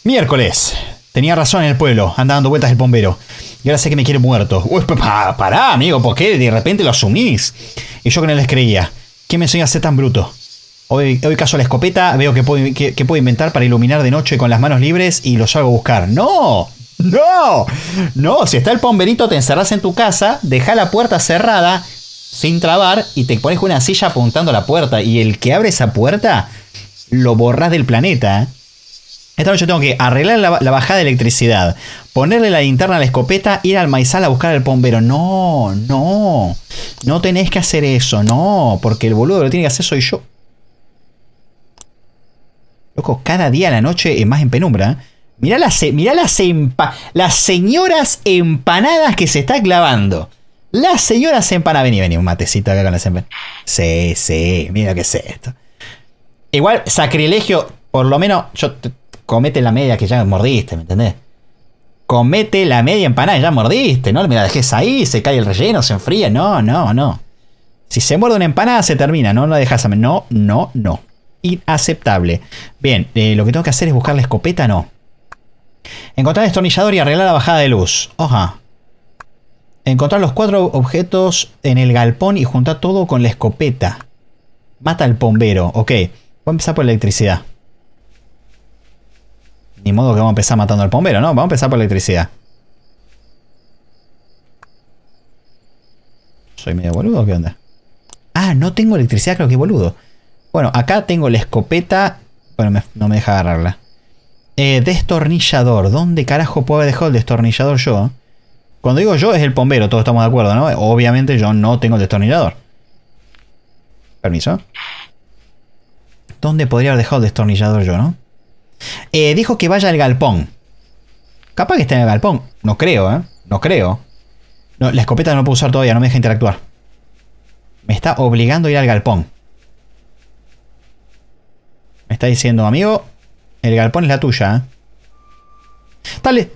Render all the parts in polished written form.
Miércoles. Tenía razón en el pueblo. Anda dando vueltas el bombero. Y ahora sé que me quiere muerto. Uy, pará, amigo. ¿Por qué de repente lo asumís? Y yo que no les creía. ¿Quién me enseña a ser tan bruto? Hoy caso la escopeta. Veo que puedo inventar para iluminar de noche con las manos libres. Y los hago buscar. ¡No! ¡No! No, si está el pomberito, te encerrás en tu casa. Deja la puerta cerrada. Sin trabar. Y te pones con una silla apuntando a la puerta. Y el que abre esa puerta, lo borrás del planeta, ¿eh? Esta noche tengo que arreglar la bajada de electricidad, ponerle la linterna a la escopeta, ir al maizal a buscar al bombero. No, no. No tenés que hacer eso, no. Porque el boludo que lo tiene que hacer soy yo. Loco, cada día a la noche es más en penumbra. Mirá las señoras empanadas que se está clavando. Las señoras empanadas. Vení, un matecito acá con las empanadas. Sí, mira qué es esto. Igual, sacrilegio, por lo menos, comete la media que ya mordiste, ¿me entendés? Comete la media empanada y ya mordiste, ¿no? Me la dejes ahí, se cae el relleno, se enfría. No. Si se muerde una empanada, se termina, no la dejas a... No. Inaceptable. Bien, lo que tengo que hacer es buscar la escopeta, no. Encontrar el destornillador y arreglar la bajada de luz. Oja. Encontrar los 4 objetos en el galpón y juntar todo con la escopeta. Mata al bombero. Ok. Voy a empezar por la electricidad. Ni modo que vamos a empezar matando al bombero, ¿no? Vamos a empezar por la electricidad. ¿Soy medio boludo o qué onda? Ah, no tengo electricidad, creo que boludo. Bueno, acá tengo la escopeta. Bueno, no me deja agarrarla. Destornillador. ¿Dónde carajo puedo haber dejado el destornillador yo? Cuando digo yo es el bombero, todos estamos de acuerdo, ¿no? Obviamente yo no tengo el destornillador. Permiso. ¿Dónde podría haber dejado el destornillador yo, no? Dijo que vaya al galpón. Capaz que esté en el galpón. No creo, ¿eh? No creo. No, la escopeta no puedo usar todavía, no me deja interactuar. Me está obligando a ir al galpón. Me está diciendo, amigo, el galpón es la tuya, ¿eh? Dale.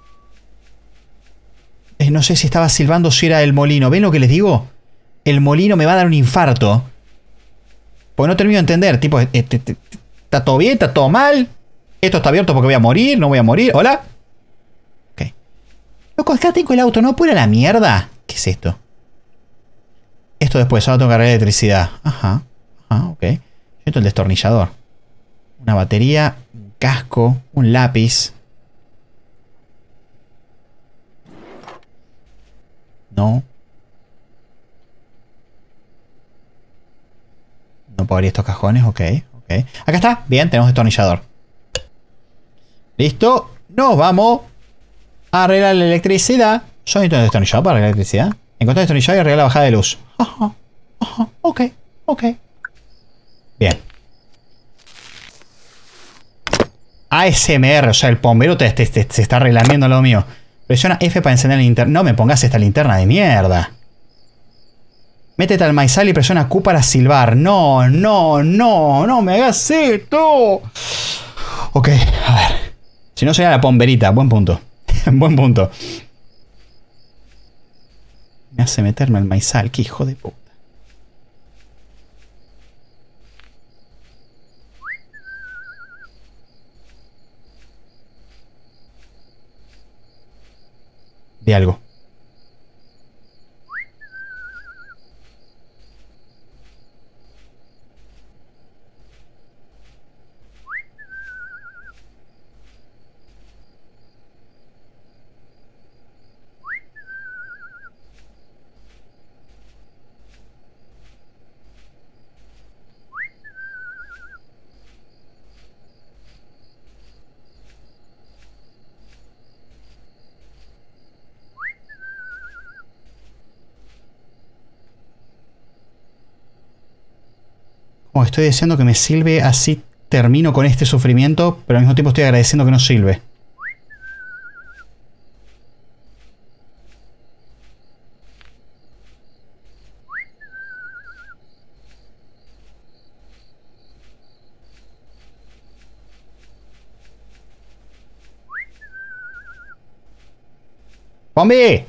No sé si estaba silbando o si era el molino. ¿Ven lo que les digo? El molino me va a dar un infarto. Pues no termino de entender. Tipo, ¿está todo bien? ¿Está todo mal? ¿Esto está abierto porque voy a morir? ¿No voy a morir? ¿Hola? Ok. Loco, acá tengo el auto. ¿No puedo ir a la mierda? ¿Qué es esto? Esto después. Ahora tengo que cargar electricidad. Ajá. Ok. Esto es el destornillador. Una batería. Un casco. Un lápiz. No. No puedo abrir estos cajones. Ok. Acá está. Bien, tenemos destornillador. Listo. Nos vamos a arreglar la electricidad. Yo necesito un destornillador para arreglar la electricidad. Encontrar el destornillador y arreglar la bajada de luz. Ok. Bien. ASMR, o sea, el bombero se está relamiendo lo mío. Presiona F para encender la linterna. No me pongas esta linterna de mierda. Métete al maizal y presiona Q para silbar. No me hagas esto. Ok, a ver. Si no sería la bomberita, buen punto. Buen punto. Me hace meterme al maizal, qué hijo de puta. De algo. Como estoy deseando que me silbe, así termino con este sufrimiento, pero al mismo tiempo estoy agradeciendo que no silbe. ¡Bombi!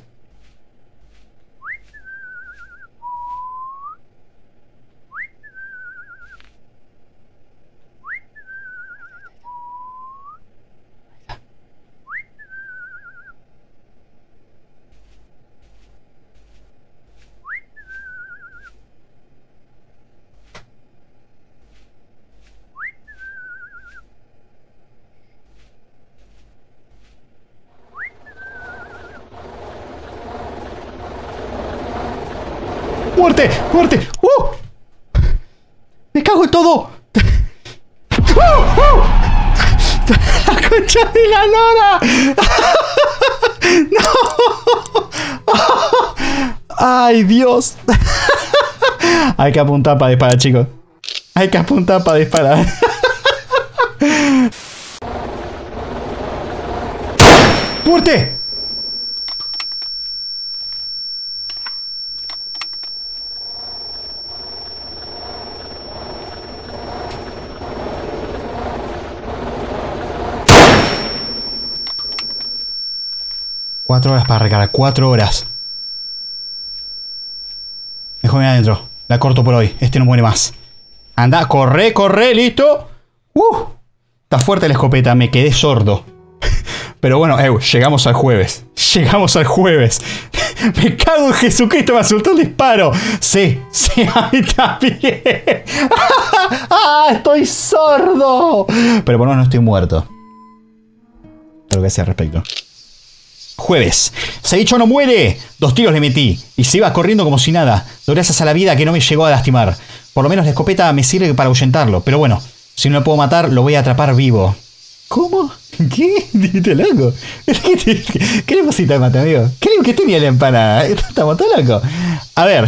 ¡Muerte! ¡Muerte! ¡Me cago en todo! ¡La concha de la lora! ¡No! ¡Ay, Dios! Hay que apuntar para disparar, chicos. Hay que apuntar para disparar. ¡Muerte! Cuatro horas para recargar. 4 horas. Mejor me adentro. La corto por hoy. Este no muere más. Anda, corre, corre, listo. Está fuerte la escopeta. Me quedé sordo. Pero bueno, llegamos al jueves. Llegamos al jueves. Me cago en Jesucristo, me asustó el disparo. Sí, a mí también. Estoy sordo. Pero bueno, no estoy muerto. Lo que sea al respecto. Jueves. Ese bicho no muere. 2 tiros le metí. Y se iba corriendo como si nada. Doy gracias a la vida que no me llegó a lastimar. Por lo menos la escopeta me sirve para ahuyentarlo. Pero bueno, si no lo puedo matar, lo voy a atrapar vivo. ¿Cómo? ¿Qué? ¿Te loco? ¿Qué le pusiste al mate, amigo? ¿Qué tenía la empanada? Estamos todos locos. A ver.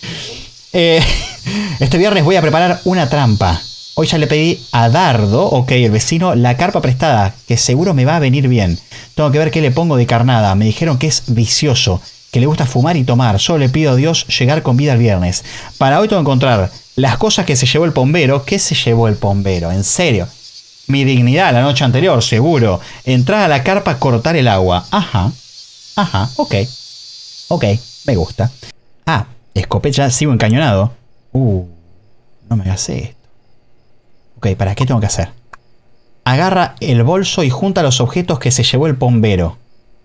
Este viernes voy a preparar una trampa. Hoy ya le pedí a Dardo, ok, el vecino, la carpa prestada, que seguro me va a venir bien. Tengo que ver qué le pongo de carnada. Me dijeron que es vicioso, que le gusta fumar y tomar. Solo le pido a Dios llegar con vida el viernes. Para hoy tengo que encontrar las cosas que se llevó el bombero. ¿Qué se llevó el bombero? En serio. Mi dignidad la noche anterior, seguro. Entrar a la carpa, cortar el agua. Ajá, ok. Ok, me gusta. Escopeta, sigo encañonado. No me hagas esto. Ok, ¿para qué tengo que hacer? Agarra el bolso y junta los objetos que se llevó el bombero.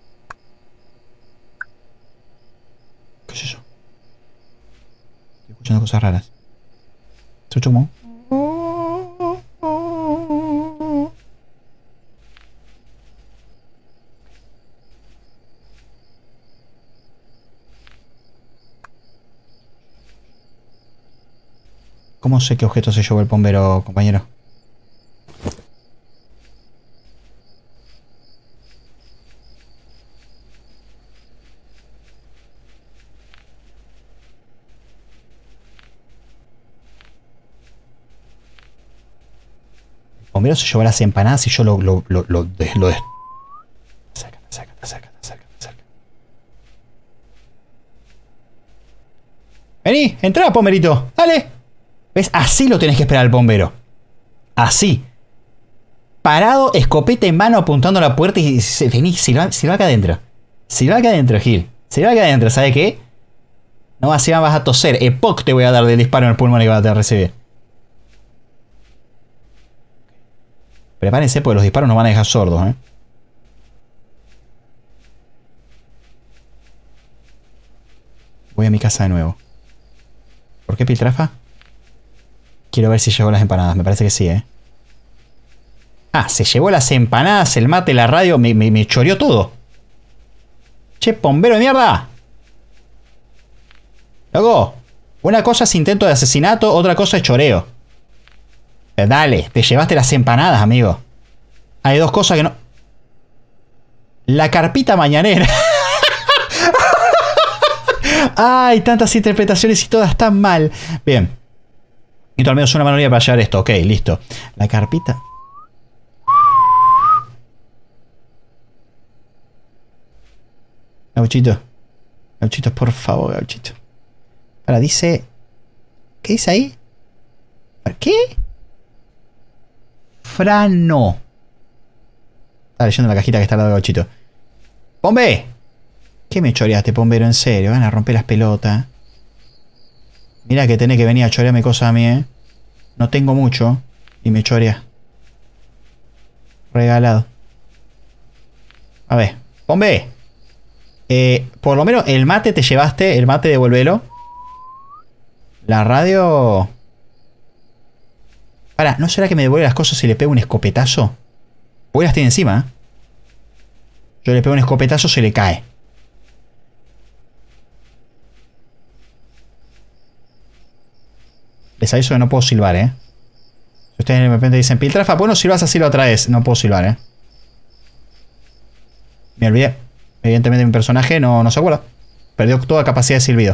¿Qué es eso? Estoy escuchando cosas raras. ¿Escucho como? ¿Cómo sé qué objeto se llevó el bombero, compañero? El bombero se llevó las empanadas y yo lo Acércate. Vení, entrá, bomberito. Dale. ¿Ves? Así lo tenés que esperar al bombero. Así. Parado, escopeta en mano, apuntando a la puerta y vení, silba acá adentro. Silba acá adentro, Gil. Silba acá adentro, ¿sabes qué? No, así vas a toser. Epoch te voy a dar del disparo en el pulmón que vas a recibir. Prepárense porque los disparos nos van a dejar sordos, ¿eh? Voy a mi casa de nuevo. ¿Por qué piltrafa? Quiero ver si llevó las empanadas. Me parece que sí, ¿eh? Se llevó las empanadas, el mate, la radio. Me choreó todo. Che, bombero de mierda. Loco. Una cosa es intento de asesinato, otra cosa es choreo. Dale, te llevaste las empanadas, amigo. Hay 2 cosas que no... La carpita mañanera. Ay, tantas interpretaciones y todas tan mal. Bien. Necesito al menos una manoría para llevar esto. Ok, listo. La carpita. Gauchito. Gauchito, por favor, Gauchito. Ahora dice... ¿Qué dice ahí? ¿Qué? Frano. Está leyendo la cajita que está al lado de Gauchito. ¡Pombe! ¿Qué me choreaste, bombero? En serio, van a romper las pelotas. Mira que tenés que venir a chorearme cosas a mí, ¿eh? No tengo mucho. Y me chorea. Regalado. A ver. ¡Bombe! Por lo menos el mate te llevaste. El mate devuélvelo. La radio... ¿no será que me devuelve las cosas si le pego un escopetazo? Porque las tiene encima, ¿eh? Yo le pego un escopetazo, se le cae. Les aviso que no puedo silbar, Si ustedes de repente dicen, Piltrafa, bueno, silbas así lo otra vez. No puedo silbar, Me olvidé. Evidentemente mi personaje no se acuerda. Perdió toda capacidad de silbido.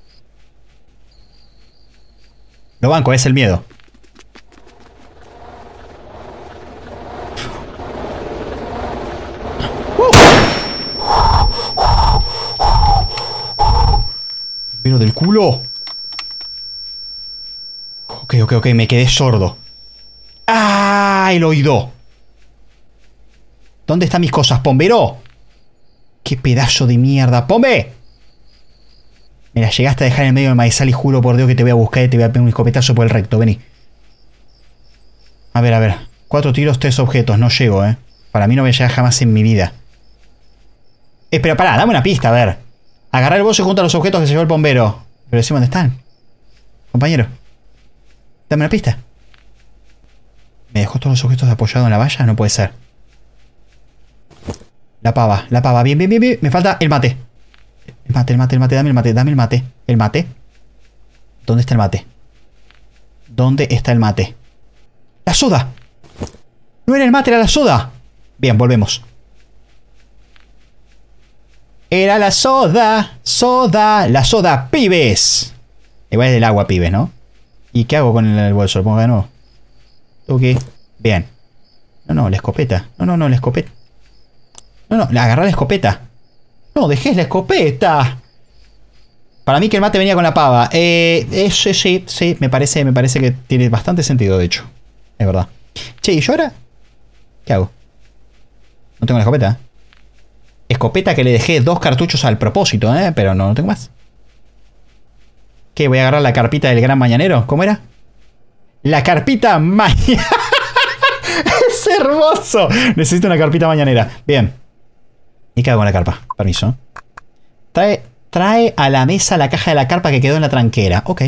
Lo banco, es el miedo. Pero del culo. Ok, me quedé sordo. ¡Ah! El oído. ¿Dónde están mis cosas, Pombero? ¡Qué pedazo de mierda! ¡Pombe! Mira, llegaste a dejar en el medio del maizal y juro por Dios que te voy a buscar y te voy a pegar un escopetazo por el recto. Vení. A ver. 4 tiros, 3 objetos. No llego, Para mí no voy a llegar jamás en mi vida. Pero pará, dame una pista, a ver. Agarrar el bolso junto a los objetos que se llevó el bombero. Pero decime dónde están. Compañero. Dame una pista. ¿Me dejó todos los objetos apoyados en la valla? No puede ser. La pava. Bien. Me falta el mate. El mate. Dame el mate. ¿El mate? ¿Dónde está el mate? ¿Dónde está el mate? ¡La soda! No era el mate, era la soda. Bien, volvemos. Era la soda. La soda, pibes. Igual es del agua, pibes, ¿no? ¿Y qué hago con el bolso? ¿Lo pongo de nuevo? Ok. Bien. No, la escopeta. No, la escopeta. No, agarrá la escopeta. No, dejé la escopeta. Para mí que el mate venía con la pava. Sí, me parece que tiene bastante sentido, de hecho. Es verdad. Che, ¿y yo ahora? ¿Qué hago? No tengo la escopeta. Escopeta que le dejé 2 cartuchos al propósito, pero no tengo más. ¿Qué? ¿Voy a agarrar la carpita del gran mañanero? ¿Cómo era? La carpita mañanera. Es hermoso. Necesito una carpita mañanera. Bien. ¿Y qué hago con la carpa? Permiso. Trae a la mesa la caja de la carpa que quedó en la tranquera. Ok.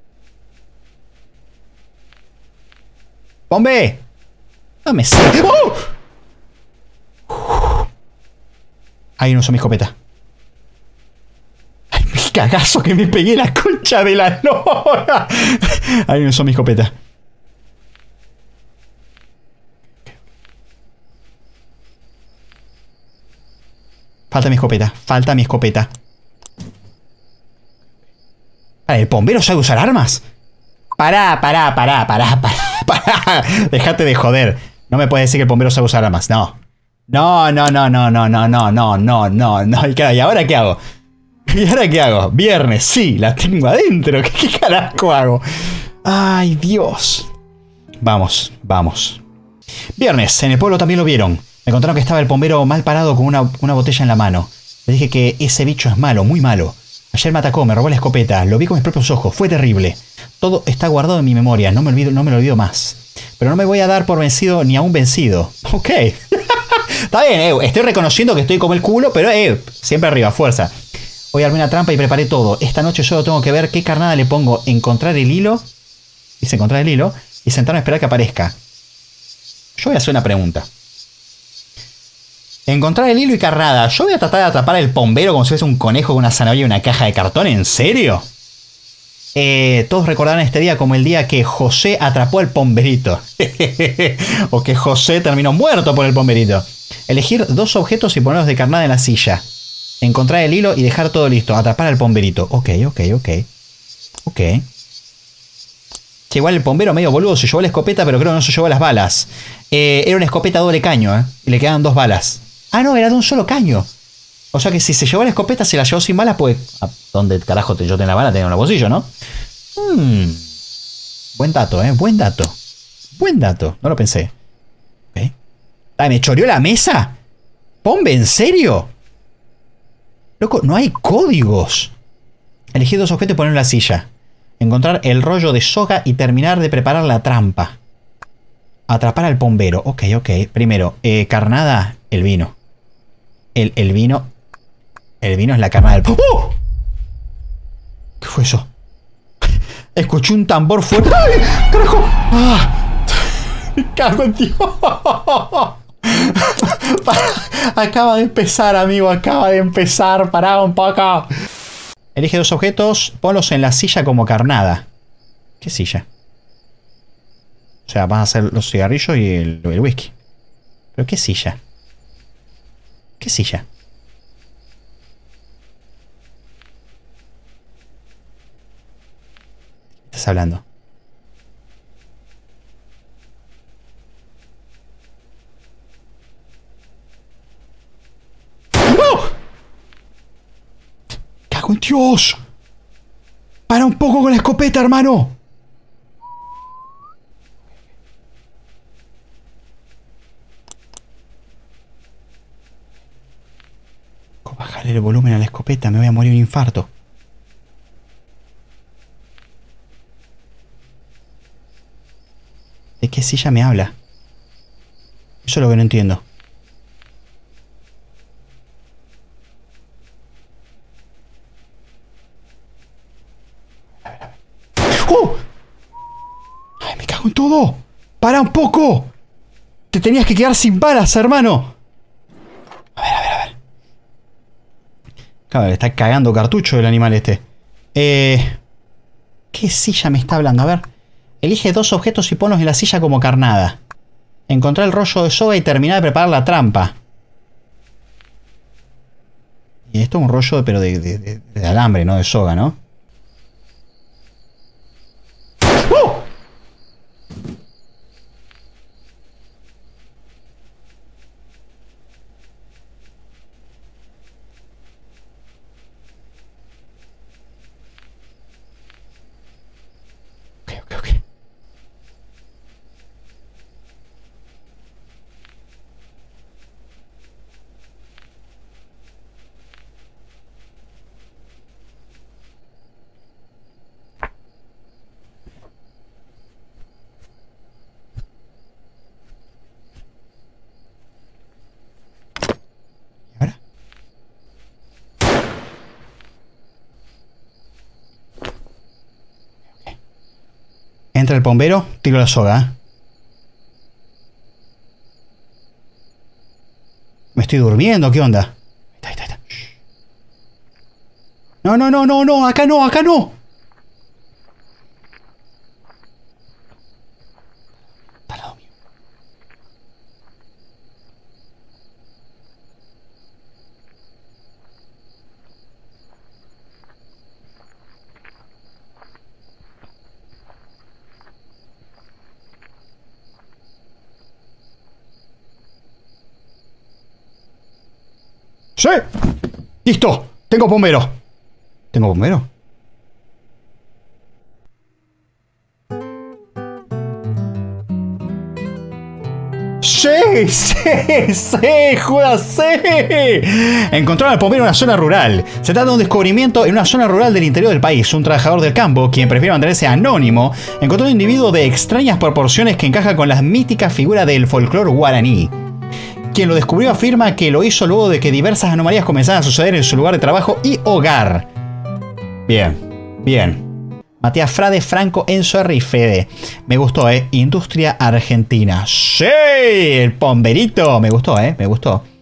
¡Bombe! No me sale. ¡Oh! Ahí no usó mi escopeta. ¡Ay, mi cagazo que me pegué la concha de la lora! Ahí no usó mi escopeta. Falta mi escopeta. Vale, ¿el bombero sabe usar armas? Pará. Dejate de joder. No me puedes decir que el bombero sabe usar armas. No. No. ¿Y ahora qué hago? Viernes, sí, la tengo adentro. ¿Qué carajo hago? Ay, Dios. Vamos. Viernes, en el pueblo también lo vieron. Me contaron que estaba el bombero mal parado con una botella en la mano. Le dije que ese bicho es malo, muy malo. Ayer me atacó, me robó la escopeta. Lo vi con mis propios ojos, fue terrible. Todo está guardado en mi memoria, no me lo olvido más. Pero no me voy a dar por vencido ni aún vencido. Ok. Está bien, estoy reconociendo que estoy como el culo, pero siempre arriba, fuerza. Hoy armé una trampa y preparé todo. Esta noche solo tengo que ver qué carnada le pongo. Encontrar el hilo. Dice encontrar el hilo. Y sentarme a esperar que aparezca. Yo voy a hacer una pregunta. Encontrar el hilo y carnada. Yo voy a tratar de atrapar al bombero como si fuese un conejo con una zanahoria y una caja de cartón. ¿En serio? Todos recordarán este día como el día que José atrapó al bomberito. O que José terminó muerto por el bomberito. Elegir 2 objetos y ponerlos de carnada en la silla. Encontrar el hilo y dejar todo listo. Atrapar al bomberito. Ok. Che, igual el bombero medio boludo se llevó la escopeta, pero creo que no se llevó las balas. Era una escopeta doble caño, Y le quedaban 2 balas. Ah, no, era de un solo caño. O sea que si se llevó la escopeta, se la llevó sin balas, pues... ¿Dónde carajo yo tengo la bala? Tengo en el bolsillo, ¿no? Buen dato, Buen dato. No lo pensé. ¿Okay? Ah, ¿me choreó la mesa? ¿Pombe, en serio? Loco, no hay códigos. Elegí 2 objetos y poner en la silla. Encontrar el rollo de soga y terminar de preparar la trampa. Atrapar al bombero. Ok. Primero, carnada, el vino. El vino. El vino es la carnada del... ¡Oh! ¿Qué fue eso? Escuché un tambor fuerte. ¡Ay! ¡Carajo! ¡Ah! ¡Me cago en Dios! Acaba de empezar, amigo. Pará un poco. Elige 2 objetos. Ponlos en la silla como carnada. ¿Qué silla? O sea, vas a hacer los cigarrillos y el whisky. ¿Pero qué silla? ¿Qué silla? ¿Qué estás hablando? ¡Oh! ¡Cago en Dios! ¡Para un poco con la escopeta, hermano! Bájale el volumen a la escopeta, me voy a morir de un infarto. ¿De qué silla me habla? Eso es lo que no entiendo. ¡Oh! ¡Ay, me cago en todo! ¡Para un poco! Te tenías que quedar sin balas, hermano. Claro, le está cagando cartucho el animal este. ¿Qué silla me está hablando? A ver. Elige 2 objetos y ponlos en la silla como carnada. Encontrar el rollo de soga y terminar de preparar la trampa. Y esto es un rollo, pero de alambre, no de soga, ¿no? ¡Oh! Ok. ¿Y ahora? Entra el bombero, tiro la soga. ¿Me estoy durmiendo? ¿Qué onda? Ahí está. No, acá no. Está al lado mío. ¡Sí! ¡Listo! Tengo bombero. ¿Tengo bombero? ¡Sí! ¡Juega sí! Encontraron al bombero en una zona rural. Se trata de un descubrimiento en una zona rural del interior del país. Un trabajador del campo, quien prefiere mantenerse anónimo, encontró un individuo de extrañas proporciones que encaja con las míticas figuras del folclore guaraní. Quien lo descubrió afirma que lo hizo luego de que diversas anomalías comenzaran a suceder en su lugar de trabajo y hogar. Bien. Matías Frade, Franco, Enzo R. y Fede. Me gustó, Industria Argentina. ¡Sí! El bomberito. Me gustó, me gustó.